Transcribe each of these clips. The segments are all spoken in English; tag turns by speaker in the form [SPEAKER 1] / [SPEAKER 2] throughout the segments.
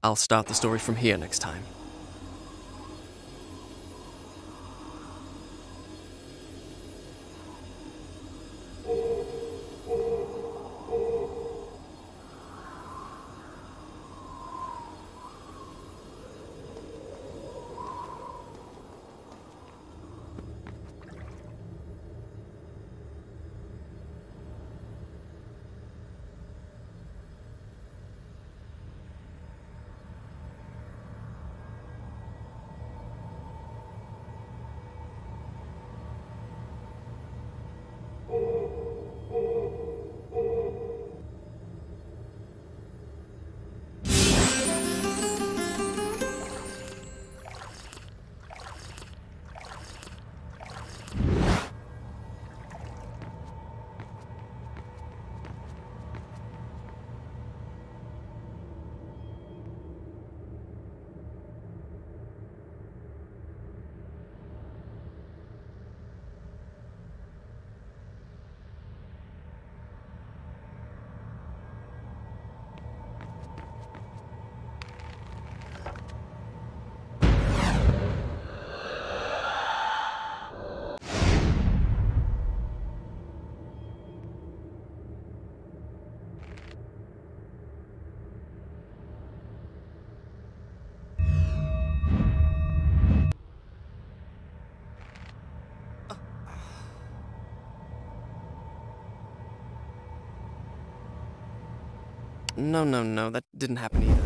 [SPEAKER 1] I'll start the story from here next time. No, that didn't happen either.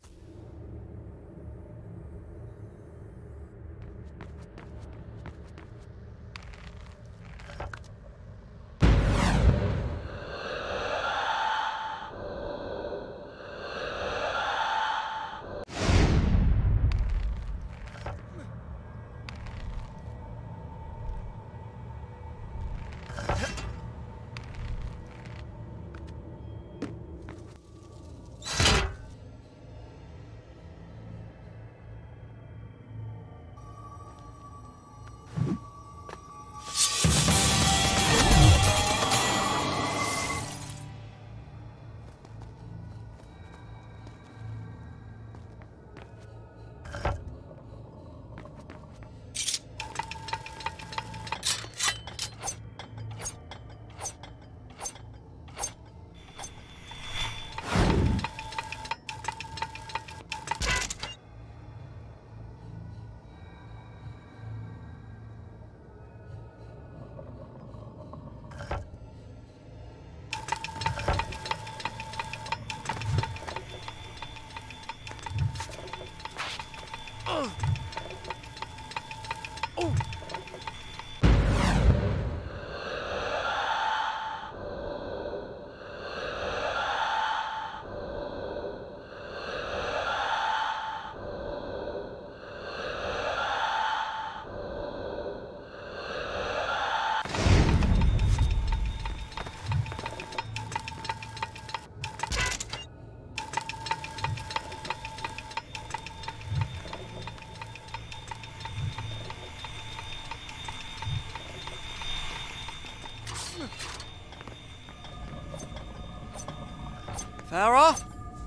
[SPEAKER 1] Farah?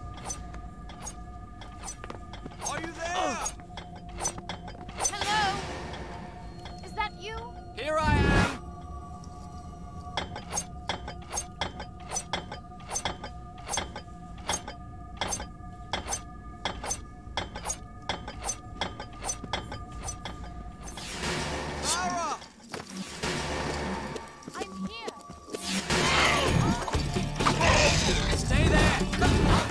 [SPEAKER 2] Are you there?
[SPEAKER 3] Hello? Is that you?
[SPEAKER 2] Here I am. Farah!
[SPEAKER 3] I'm here.
[SPEAKER 2] Stay there!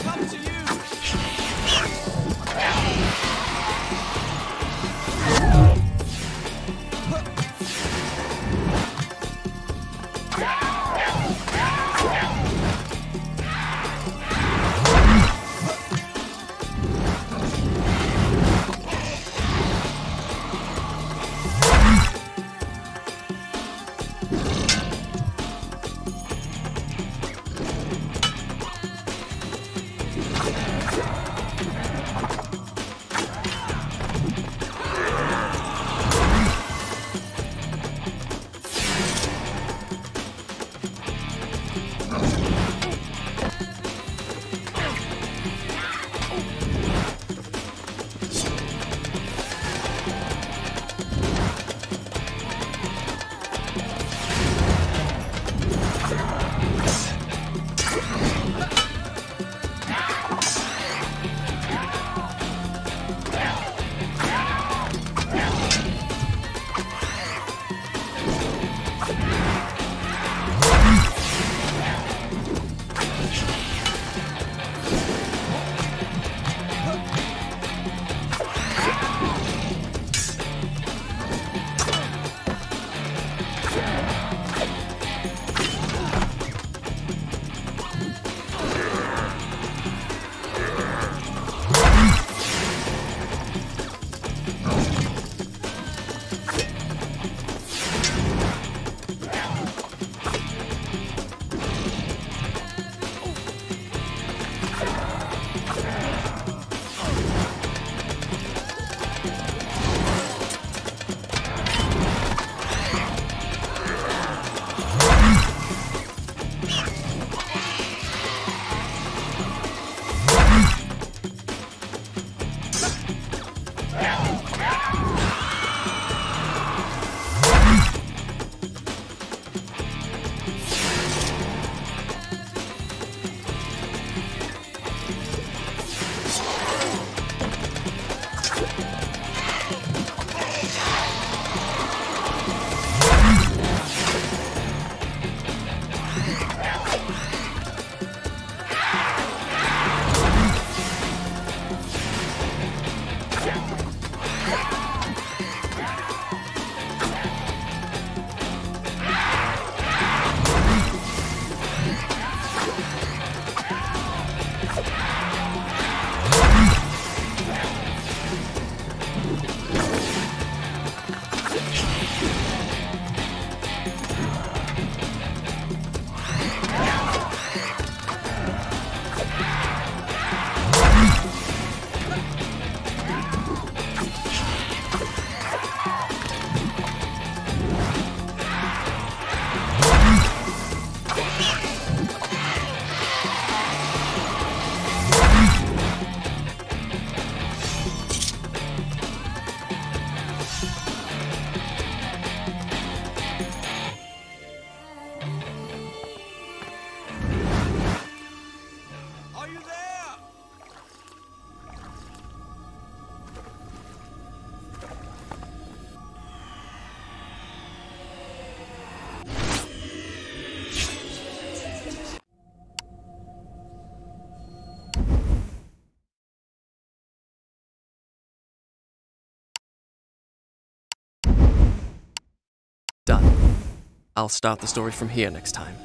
[SPEAKER 1] I'll start the story from here next time.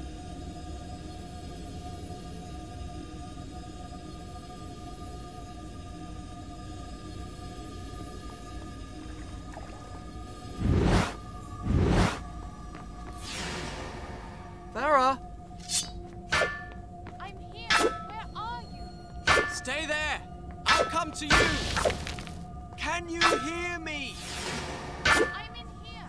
[SPEAKER 2] Farah!
[SPEAKER 3] I'm here. Where are you?
[SPEAKER 2] Stay there! I'll come to you! Can you hear me?
[SPEAKER 3] I'm in here.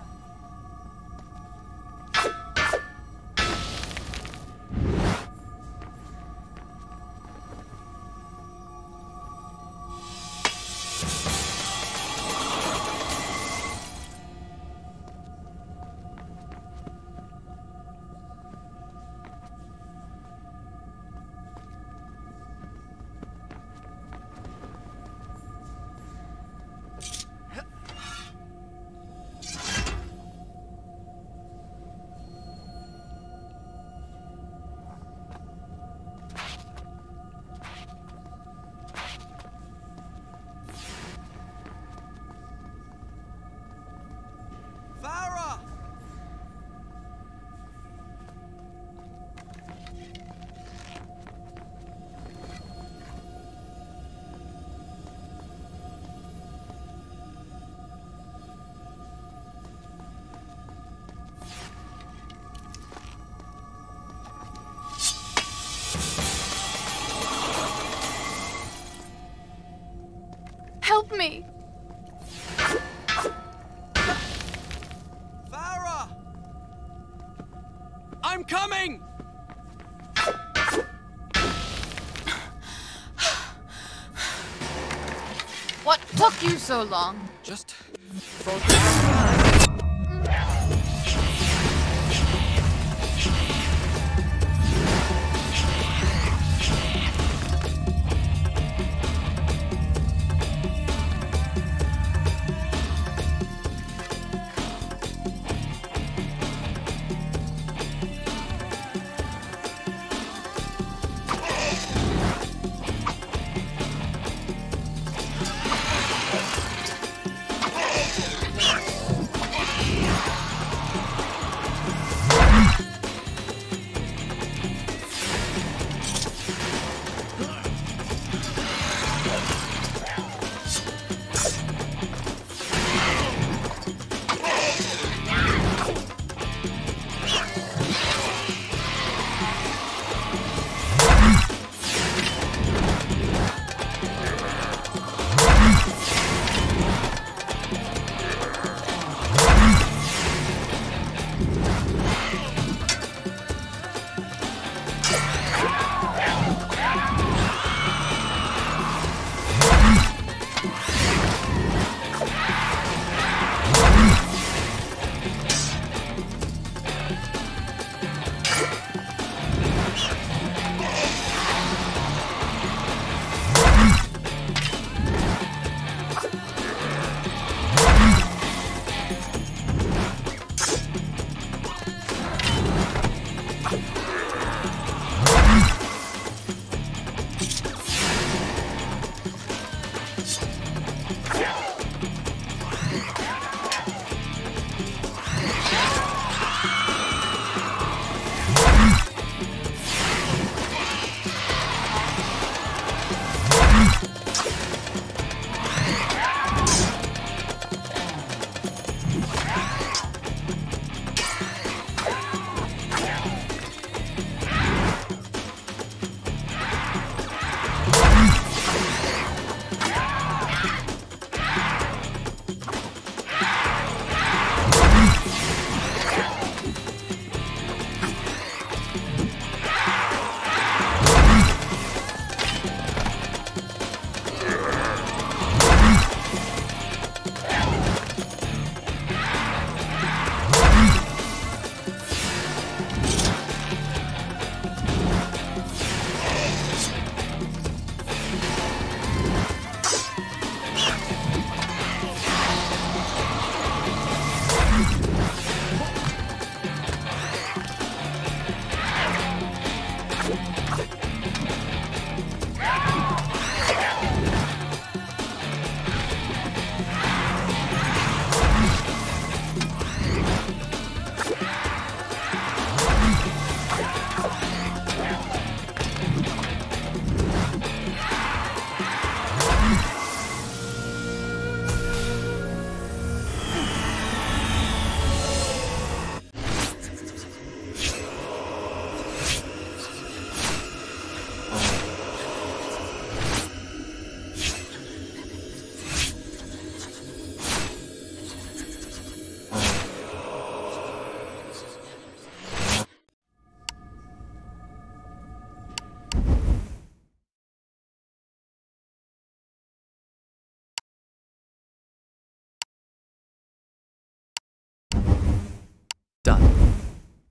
[SPEAKER 2] Farah!
[SPEAKER 3] Help me.
[SPEAKER 2] Farah! I'm coming!
[SPEAKER 3] What took you so long?
[SPEAKER 2] Just focus.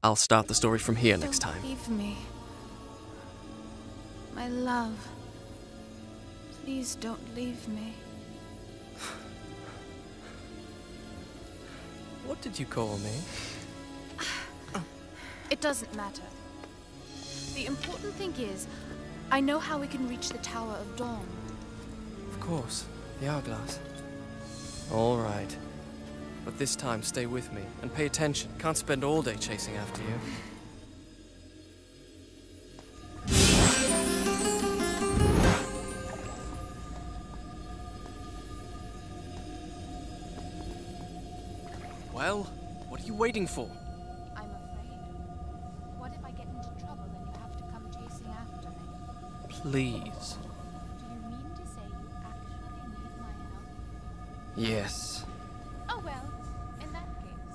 [SPEAKER 1] I'll start the story from here next time.
[SPEAKER 3] Don't leave me. My love. Please don't leave me.
[SPEAKER 1] What did you call me?
[SPEAKER 3] It doesn't matter. The important thing is, I know how we can reach the Tower of Dawn.
[SPEAKER 1] Of course, the hourglass. All right. But this time, stay with me and pay attention. Can't spend all day chasing after you. Well, what are you waiting for?
[SPEAKER 3] I'm afraid. What if I get into trouble and you have to come chasing after me?
[SPEAKER 1] Please.
[SPEAKER 3] Do you mean to say you actually need my help?
[SPEAKER 1] Yes.
[SPEAKER 3] Oh well, in that case.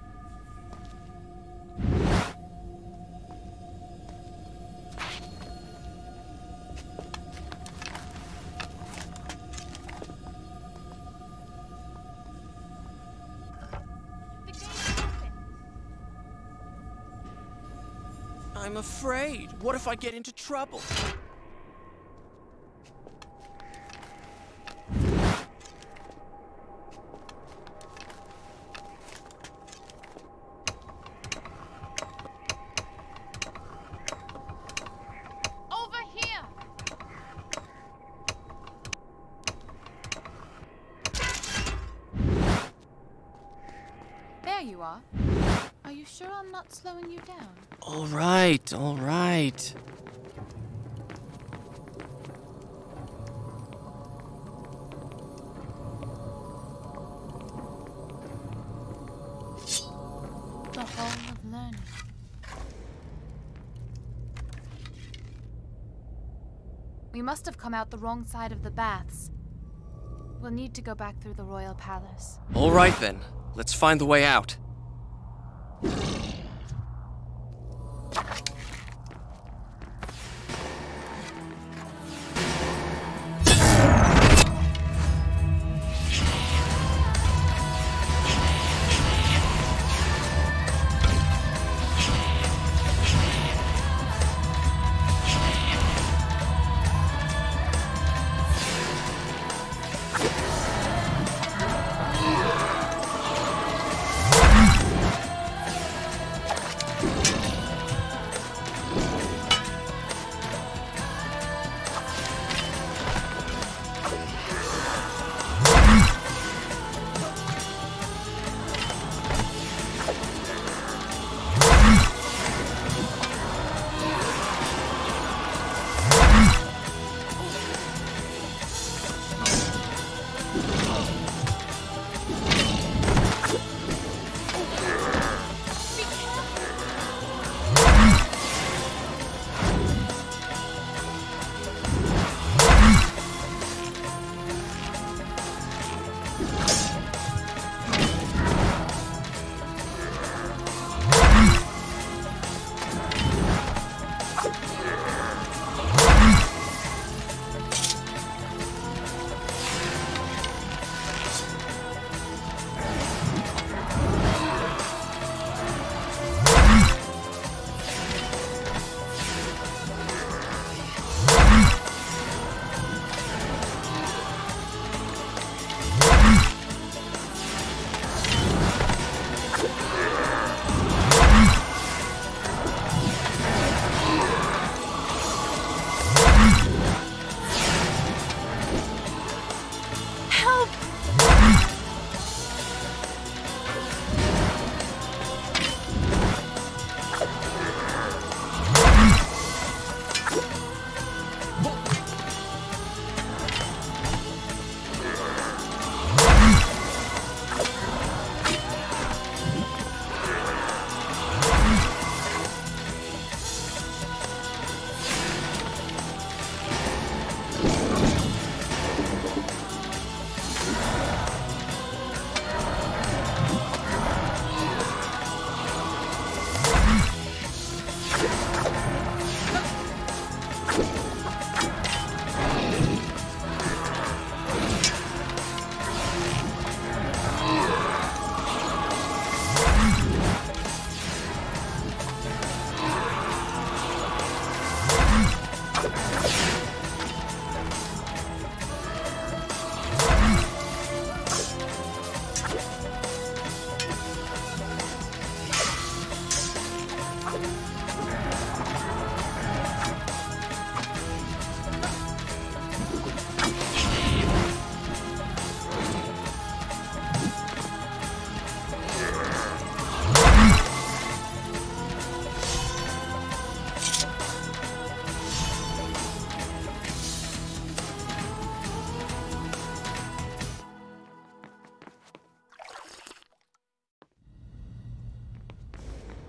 [SPEAKER 3] The gate's open.
[SPEAKER 2] I'm afraid. What if I get into trouble?
[SPEAKER 3] Over here! There you are. Are you sure I'm not slowing you down?
[SPEAKER 1] All right, all right.
[SPEAKER 3] The whole of learning. We must have come out the wrong side of the baths. We'll need to go back through the royal palace.
[SPEAKER 1] All right then. Let's find the way out.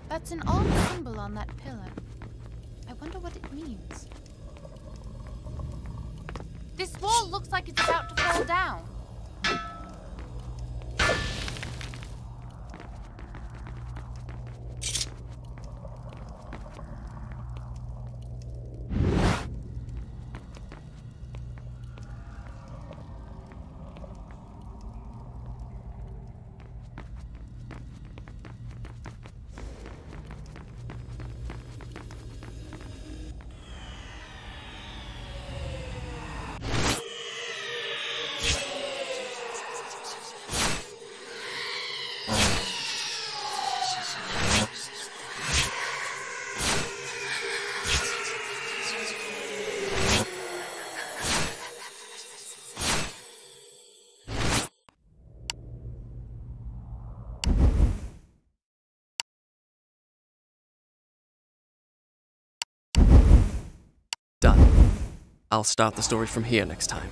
[SPEAKER 3] That's an odd symbol on that pillar. I wonder what it means. This wall looks like it's about to fall down.
[SPEAKER 1] Done. I'll start the story from here next time.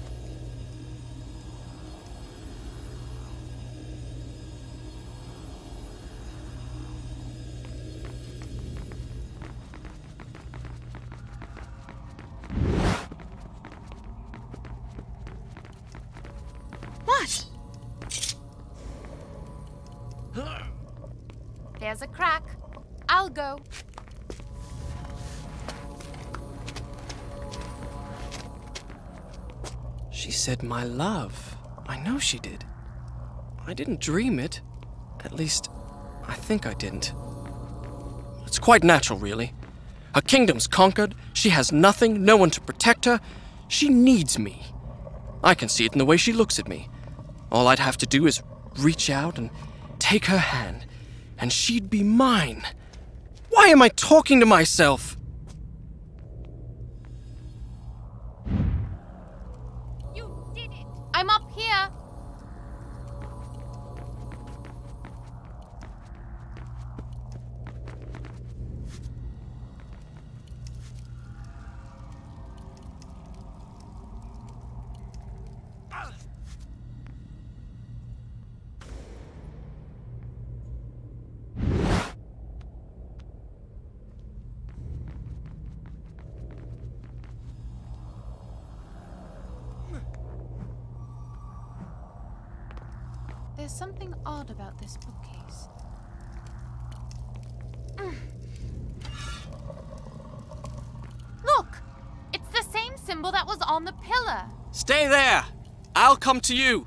[SPEAKER 3] What? There's a crack. I'll go.
[SPEAKER 1] She said my love. I know she did. I didn't dream it. At least, I think I didn't. It's quite natural, really. Her kingdom's conquered, she has nothing, no one to protect her. She needs me. I can see it in the way she looks at me. All I'd have to do is reach out and take her hand, and she'd be mine. Why am I talking to myself?
[SPEAKER 3] I'm up here. There's something odd about this bookcase. Look! It's the same symbol that was on the pillar.
[SPEAKER 2] Stay there! I'll come to you!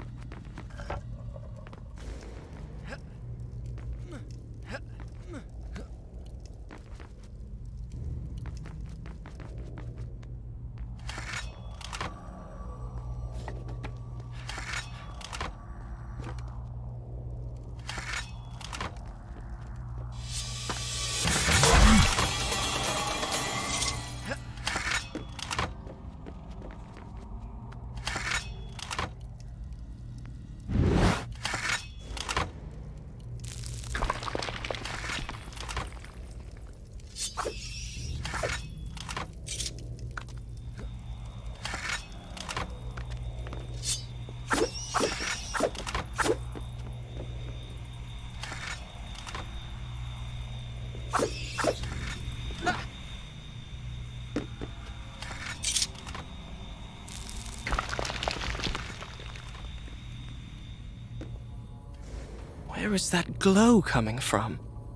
[SPEAKER 1] Where is that glow coming from?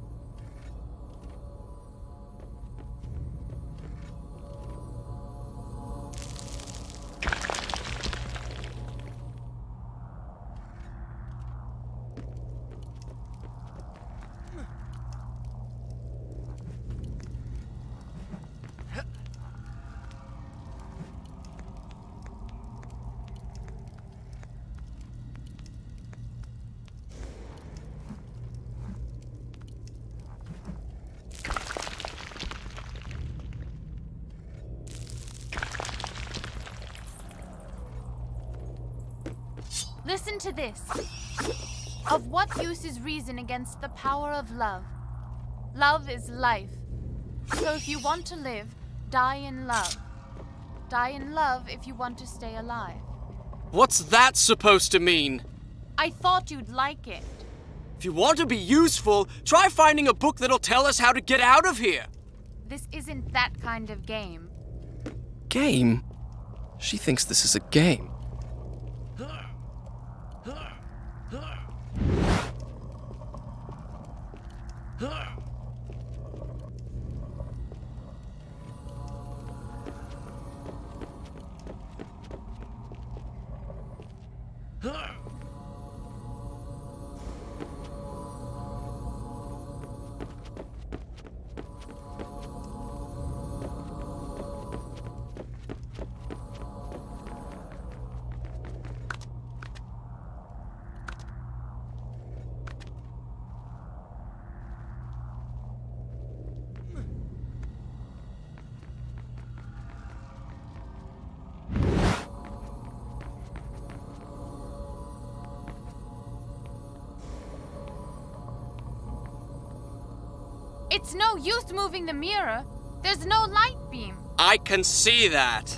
[SPEAKER 3] Listen to this. Of what use is reason against the power of love? Love is life. So if you want to live, die in love. Die in love if you want to stay alive.
[SPEAKER 2] What's that supposed to mean?
[SPEAKER 3] I thought you'd like it.
[SPEAKER 2] If you want to be useful, try finding a book that'll tell us how to get out of here.
[SPEAKER 3] This isn't that kind of game.
[SPEAKER 1] Game? She thinks this is a game.
[SPEAKER 3] It's no use moving the mirror. There's no light beam.
[SPEAKER 2] I can see that.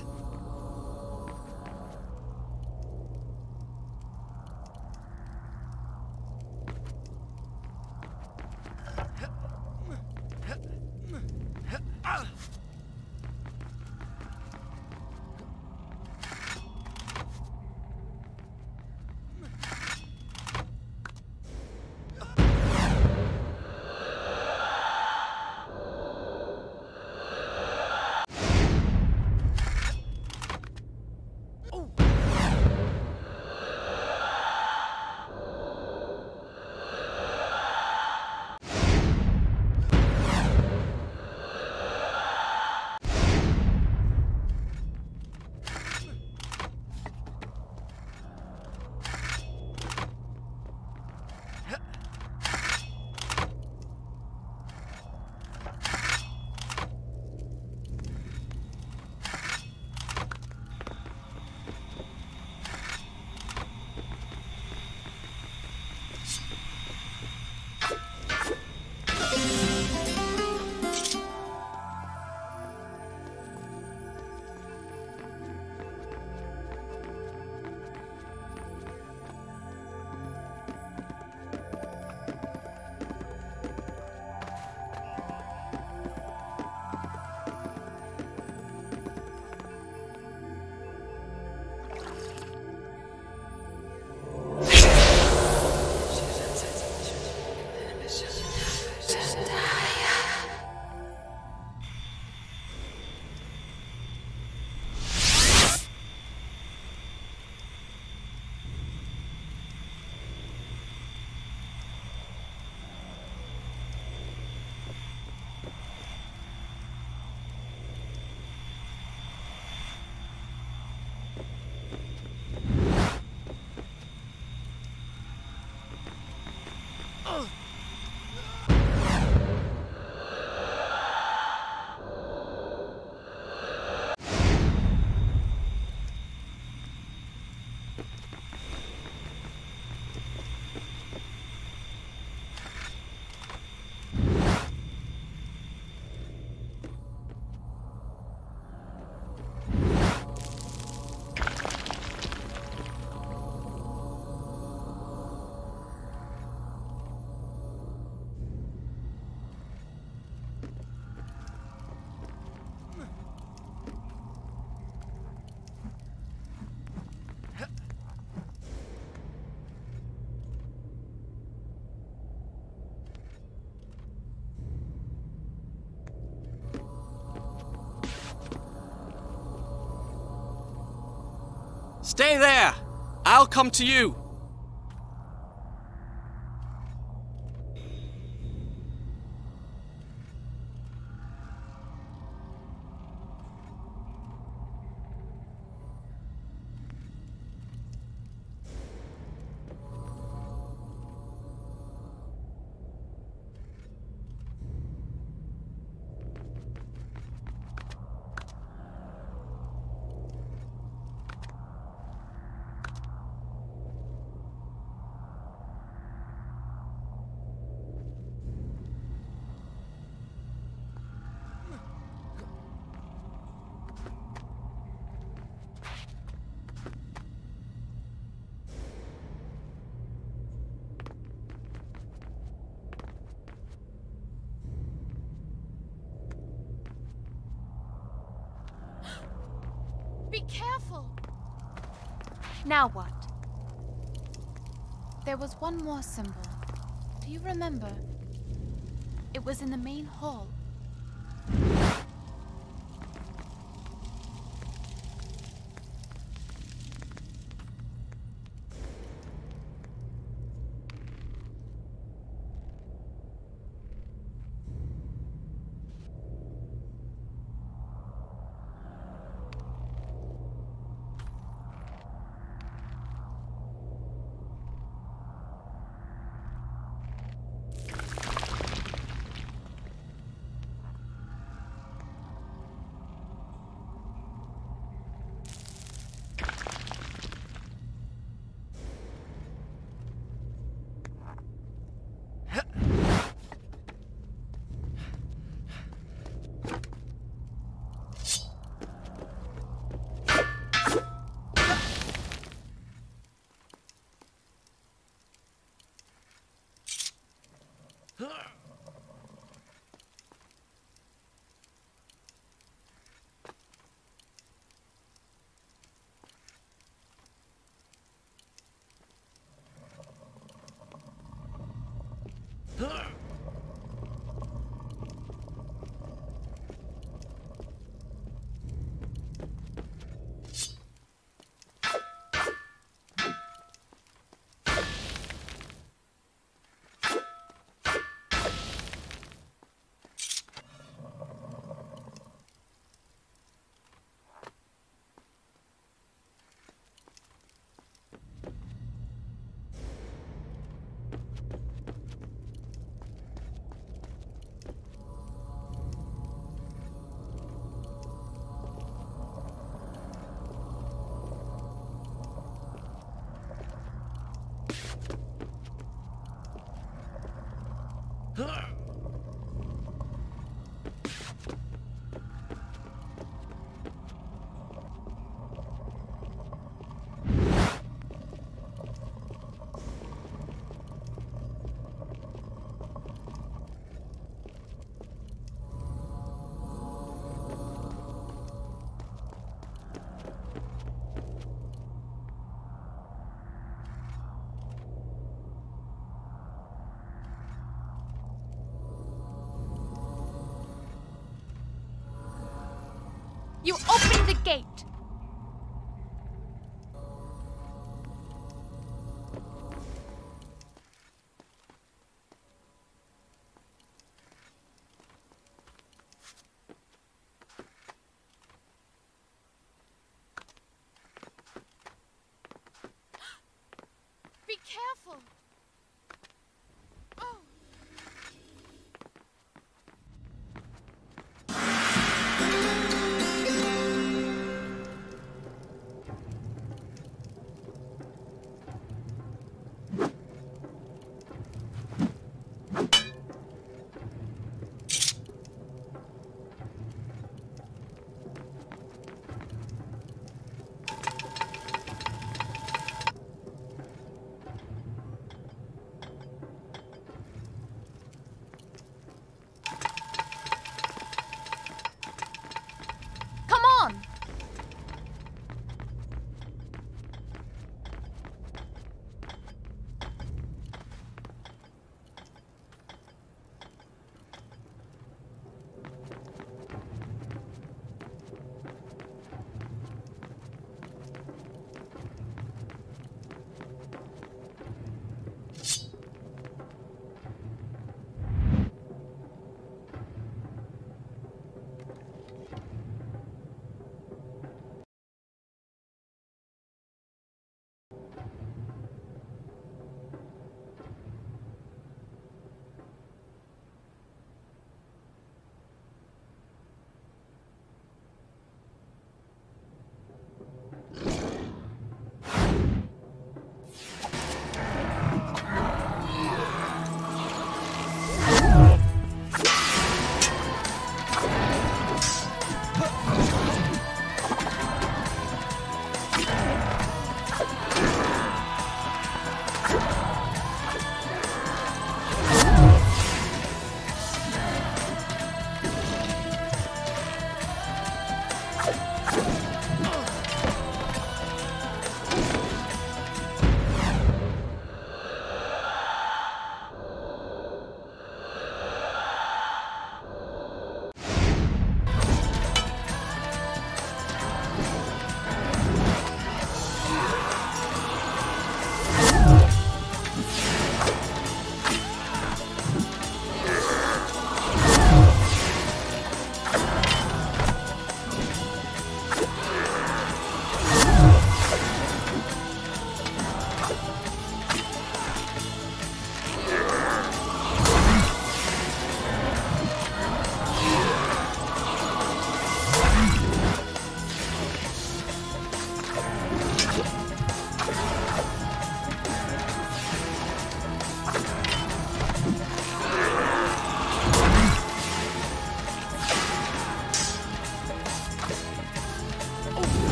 [SPEAKER 2] Stay there. I'll come to you.
[SPEAKER 3] careful! Now what? There was one more symbol. Do you remember? It was in the main hall. You opened the gate! Be careful! Oh!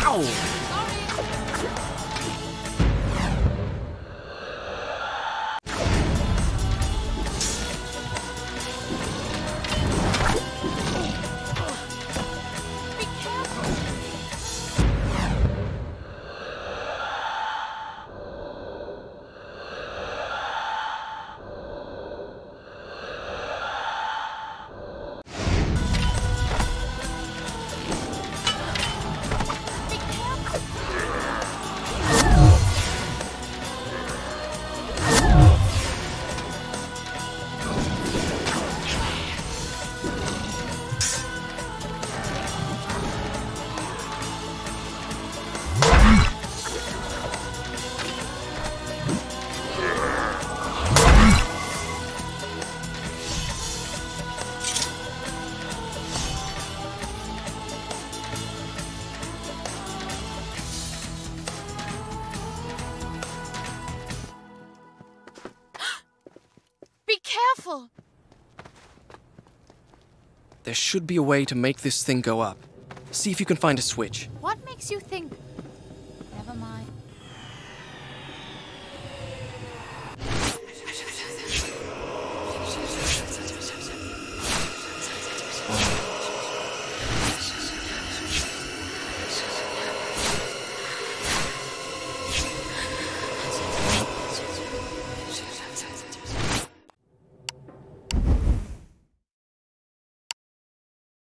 [SPEAKER 3] Be careful!
[SPEAKER 1] There should be a way to make this thing go up. See if you can find a switch.
[SPEAKER 3] What makes you think? Never mind.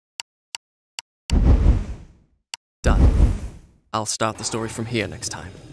[SPEAKER 1] Done. I'll start the story from here next time.